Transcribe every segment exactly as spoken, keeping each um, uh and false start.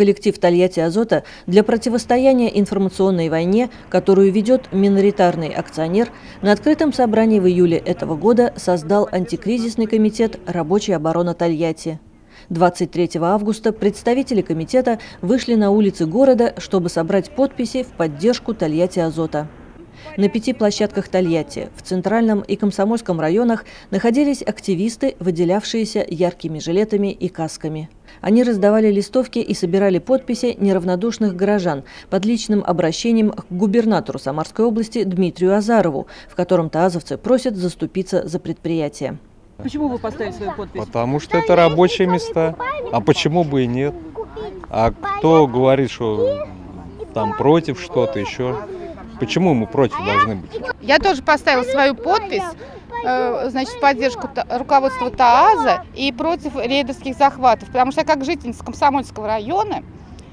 Коллектив Тольятти Азота для противостояния информационной войне, которую ведет миноритарный акционер, на открытом собрании в июле этого года создал антикризисный комитет «Рабочая оборона Тольятти». двадцать третьего августа представители комитета вышли на улицы города, чтобы собрать подписи в поддержку Тольятти Азота. На пяти площадках Тольятти, в Центральном и Комсомольском районах, находились активисты, выделявшиеся яркими жилетами и касками. Они раздавали листовки и собирали подписи неравнодушных горожан под личным обращением к губернатору Самарской области Дмитрию Азарову, в котором таазовцы просят заступиться за предприятие. Почему вы поставили свою подпись? Потому что это рабочие места. А почему бы и нет? А кто говорит, что там против что-то еще? Почему мы против должны быть? Я тоже поставила свою подпись, значит, в поддержку руководства ТААЗа и против рейдерских захватов. Потому что я как жительница Комсомольского района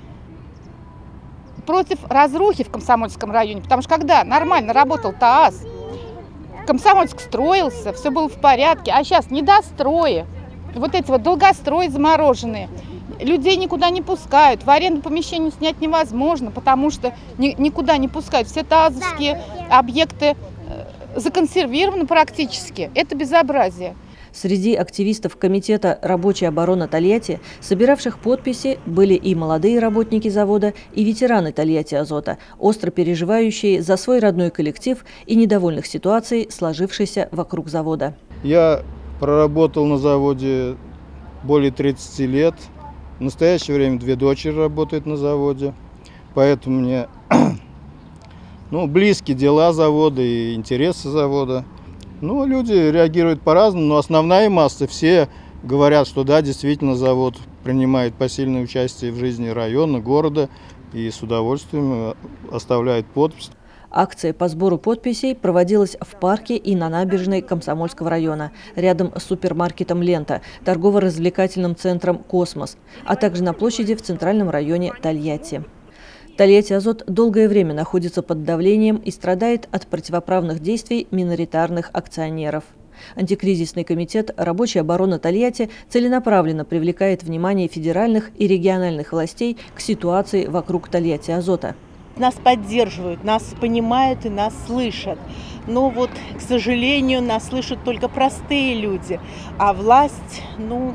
против разрухи в Комсомольском районе. Потому что когда нормально работал ТААЗ, Комсомольск строился, все было в порядке, а сейчас недострои, вот эти вот долгострои замороженные. Людей никуда не пускают, в аренду помещений снять невозможно, потому что ни, никуда не пускают. Все таазовские объекты законсервированы практически. Это безобразие. Среди активистов комитета «Рабочая оборона Тольятти», собиравших подписи, были и молодые работники завода, и ветераны Тольятти Азота, остро переживающие за свой родной коллектив и недовольных ситуацией, сложившейся вокруг завода. Я проработал на заводе более тридцати лет. В настоящее время две дочери работают на заводе, поэтому мне ну, близки дела завода и интересы завода. Ну, люди реагируют по-разному, но основная масса все говорят, что да, действительно завод принимает посильное участие в жизни района, города и с удовольствием оставляет подпись. Акция по сбору подписей проводилась в парке и на набережной Комсомольского района, рядом с супермаркетом «Лента», торгово-развлекательным центром «Космос», а также на площади в центральном районе Тольятти. Тольятти Азот долгое время находится под давлением и страдает от противоправных действий миноритарных акционеров. Антикризисный комитет «Рабочая оборона Тольятти» целенаправленно привлекает внимание федеральных и региональных властей к ситуации вокруг Тольятти Азота. Нас поддерживают, нас понимают и нас слышат. Но вот, к сожалению, нас слышат только простые люди. А власть, ну,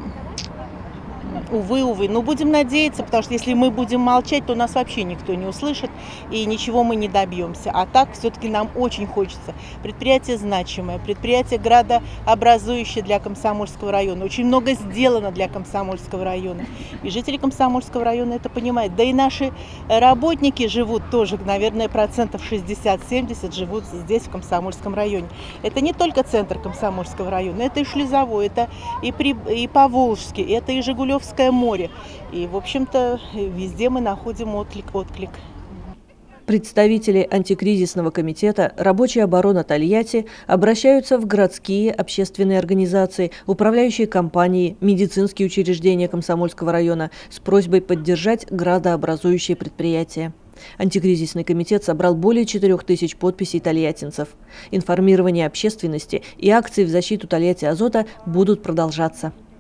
увы, увы. Но будем надеяться, потому что если мы будем молчать, то нас вообще никто не услышит и ничего мы не добьемся. А так все-таки нам очень хочется. Предприятие значимое, предприятие градообразующее для Комсомольского района. Очень много сделано для Комсомольского района. И жители Комсомольского района это понимают. Да и наши работники живут тоже, наверное, процентов шестьдесят-семьдесят живут здесь, в Комсомольском районе. Это не только центр Комсомольского района, это и Шлизовой, это и, при, и Поволжский, это и Жигулевское море. И, в общем-то, везде мы находим отклик. отклик. Представители антикризисного комитета «Рабочая оборона Тольятти» обращаются в городские общественные организации, управляющие компании, медицинские учреждения Комсомольского района с просьбой поддержать градообразующие предприятия. Антикризисный комитет собрал более четырёх тысяч подписей тольяттинцев. Информирование общественности и акции в защиту Тольятти Азота будут продолжаться.